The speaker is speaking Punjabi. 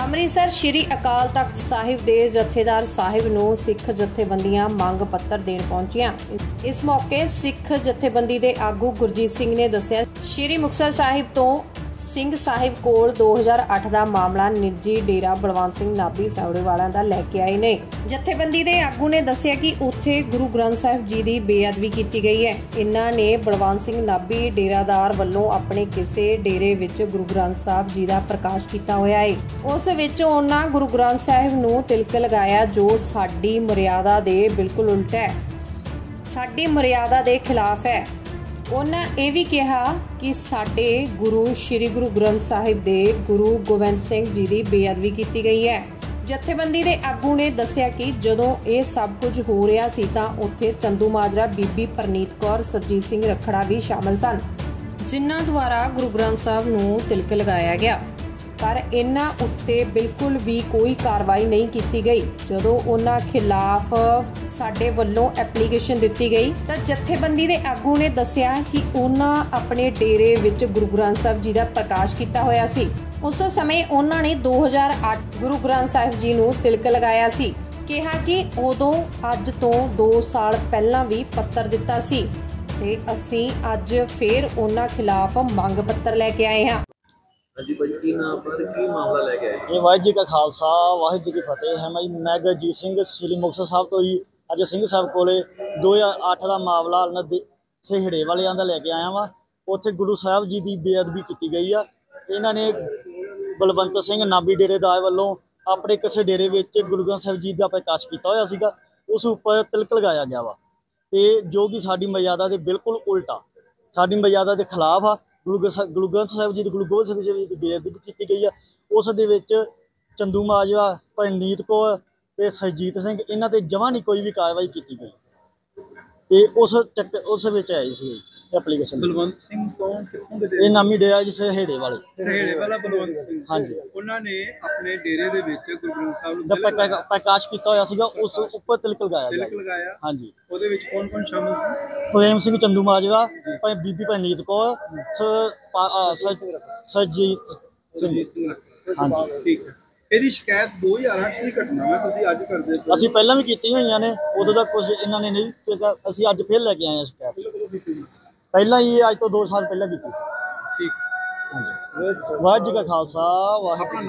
ਅੰਮ੍ਰਿਤਸਰ ਸ਼੍ਰੀ ਅਕਾਲ ਤਖਤ ਸਾਹਿਬ ਦੇ ਜਥੇਦਾਰ ਸਾਹਿਬ ਨੂੰ ਸਿੱਖ ਜਥੇਬੰਦੀਆਂ ਮੰਗ ਪੱਤਰ ਦੇਣ ਪਹੁੰਚੀਆਂ। ਇਸ ਮੌਕੇ ਸਿੱਖ ਜਥੇਬੰਦੀ ਦੇ ਆਗੂ ਗੁਰਜੀਤ ਸਿੰਘ ਨੇ ਦੱਸਿਆ, ਸ਼੍ਰੀ ਮੁਕਤਸਰ ਸਾਹਿਬ ਤੋਂ ਸਿੰਘ ਸਾਹਿਬ ਕੋਲ 2008 ਦਾ ਮਾਮਲਾ ਨਿੱਜੀ ਡੇਰਾ ਬਲਵੰਤ ਸਿੰਘ ਨਾਭੀ ਸੌੜੇਵਾਲਿਆਂ ਦਾ ਲੈ ਕੇ ਆਏ ਨੇ। ਜਥੇਬੰਦੀ ਦੇ ਆਗੂ ਨੇ ਦੱਸਿਆ ਕਿ ਉੱਥੇ ਗੁਰੂ ਗ੍ਰੰਥ ਸਾਹਿਬ ਜੀ ਦੀ ਬੇਅਦਬੀ ਕੀਤੀ ਗਈ ਹੈ। ਇਹਨਾਂ ਨੇ ਬਲਵੰਤ ਸਿੰਘ ਨਾਭੀ ਡੇਰਾਦਾਰ ਵੱਲੋਂ ਆਪਣੇ ਕਿਸੇ ਡੇਰੇ ਵਿੱਚ ਗੁਰੂ ਗ੍ਰੰਥ ਸਾਹਿਬ ਜੀ ਦਾ ਪ੍ਰਕਾਸ਼ ਕੀਤਾ ਹੋਇਆ ਹੈ। ਉਸ ਵਿੱਚ ਉਹਨਾਂ ਗੁਰੂ ਗ੍ਰੰਥ ਸਾਹਿਬ ਨੂੰ ਤਿਲਕ ਲਗਾਇਆ, ਜੋ ਸਾਡੀ ਮਰਿਆਦਾ ਦੇ ਬਿਲਕੁਲ ਉਲਟ ਹੈ, ਸਾਡੀ ਮਰਿਆਦਾ ਦੇ ਖਿਲਾਫ ਹੈ। ਉਹਨਾਂ ਇਹ ਵੀ ਕਿਹਾ ਕਿ ਸਾਡੇ ਗੁਰੂ ਸ਼੍ਰੀ ਗੁਰੂ ਗ੍ਰੰਥ ਸਾਹਿਬ ਦੇ ਗੁਰੂ ਗੋਬਿੰਦ ਸਿੰਘ ਜੀ ਦੀ ਬੇਅਦਬੀ ਕੀਤੀ ਗਈ ਹੈ। ਜਥੇਬੰਦੀ ਦੇ ਆਗੂ ਨੇ ਦੱਸਿਆ ਕਿ ਜਦੋਂ ਇਹ ਸਭ ਕੁਝ ਹੋ ਰਿਹਾ ਸੀ ਤਾਂ ਉੱਥੇ ਚੰਦੂ ਮਾਜਰਾ, ਬੀਬੀ ਪਰਨੀਤ ਕੌਰ, ਸਰਜੀਤ ਸਿੰਘ ਰਖੜਾ ਵੀ ਸ਼ਾਮਲ ਸਨ, ਜਿਨ੍ਹਾਂ ਦੁਆਰਾ ਗੁਰੂ ਗ੍ਰੰਥ ਸਾਹਿਬ ਨੂੰ ਤਿਲਕ ਲਗਾਇਆ ਗਿਆ, ਪਰ ਇਹਨਾਂ ਉੱਤੇ ਬਿਲਕੁਲ ਵੀ ਕੋਈ ਕਾਰਵਾਈ ਨਹੀਂ ਕੀਤੀ ਗਈ। ਜਦੋਂ ਉਹਨਾਂ ਖਿਲਾਫ ਸਾਡੇ ਵੱਲੋਂ ਐਪਲੀਕੇਸ਼ਨ ਦਿੱਤੀ ਗਈ ਤਾਂ ਜਥੇਬੰਦੀ ਦੇ ਆਗੂ ਨੇ ਦੱਸਿਆ ਕਿ ਉਹਨਾਂ ਆਪਣੇ ਡੇਰੇ ਵਿੱਚ ਗੁਰੂ ਗ੍ਰੰਥ ਸਾਹਿਬ ਜੀ ਦਾ ਪ੍ਰਕਾਸ਼ ਕੀਤਾ ਹੋਇਆ ਸੀ। ਉਸ ਸਮੇਂ ਉਹਨਾਂ ਨੇ 2008 ਗੁਰੂ ਗ੍ਰੰਥ ਸਾਹਿਬ ਜੀ ਨੂੰ ਤਿਲਕ ਲਗਾਇਆ ਸੀ। ਕਿਹਾ ਕਿ ਉਦੋਂ ਅੱਜ ਤੋਂ 2 ਸਾਲ ਪਹਿਲਾਂ ਵੀ ਪੱਤਰ ਦਿੱਤਾ ਸੀ ਤੇ ਅਸੀਂ ਅੱਜ ਫੇਰ ਉਹਨਾਂ ਖਿਲਾਫ ਮੰਗ ਪੱਤਰ ਲੈ ਕੇ ਆਏ ਹਾਂ। जी भाई की नाम पर की मामला लेके आए? ये वाहिगुरू जी का खालसा वाहिगुरू जी की फतेह है। मैं गुरजीत सिंह श्री मुक्तसर साहब तो ही अज सिंह साहब कोले 2008 का मामला सिहड़े वालियां दा लेके आया वा। उत्थे गुरु साहब जी की बेअदबी की गई है। इन्हां ने बलवंत सिंह नाभी डेरेदार वालों अपने किसी डेरे में गुरु ग्रंथ साहिब जी का प्रकाश किया होया सीगा, उस उपर तिलक लगाया गया वा, ते जो कि साडी मर्यादा के बिल्कुल उल्टा, साडी मर्यादा के खिलाफ आ। गुरु ग्रंथ साहिब जी गुरु गोबिंद सिंह जी की बेअदबी की गई है। उस दे विच चंदू माजरा, परनीत कौर ते सरजीत सिंह, इन्हां ते जमां नहीं कोई भी कार्रवाई की गई। ते उस विच आई सी एप्लीकेशन। बलवंत सिंह कौन कित्थों दे? ये नामी डेरा जी सहेड़े वाले। सहेड़े वाला बलवंत सिंह। हाँ जी। उन्हां ने अपने डेरे दे विच गुरु ग्रंथ साहिब दा प्रकाश किया होया सीगा, उस उपर तिलक लगाया गया। तिलक लगाया। हाँ जी। ओदे विच कौन-कौन शामिल सी? प्रेम सिंह चंदू माजरा, बीबी परनीत कौर, सरजीत सिंह। हाँ जी। ठीक है। ਇਹਦੀ ਸ਼ਿਕਾਇਤ 2008 ਦੀ ਘਟਨਾ ਹੈ, ਤੁਸੀਂ ਅੱਜ ਕਰਦੇ ਹੋ? ਅਸੀਂ ਪਹਿਲਾਂ ਵੀ ਕੀਤੀ ਹੋਈਆਂ ਨੇ, ਉਦੋਂ ਦਾ ਕੁਝ ਇਹਨਾਂ ਨੇ ਨਹੀਂ ਕੀਤਾ। ਅਸੀਂ ਅੱਜ ਫਿਰ ਲੈ ਕੇ ਆਏ ਹਾਂ ਸ਼ਿਕਾਇਤ। ਪਹਿਲਾਂ ਹੀ ਅੱਜ ਤੋਂ 2 ਸਾਲ ਪਹਿਲਾਂ ਕੀਤੀ ਸੀ। ਠੀਕ। ਹਾਂਜੀ। ਵਾਹਿਗੁਰੂ ਜੀ ਕਾ ਖਾਲਸਾ ਵਾਹਿਗੁਰੂ।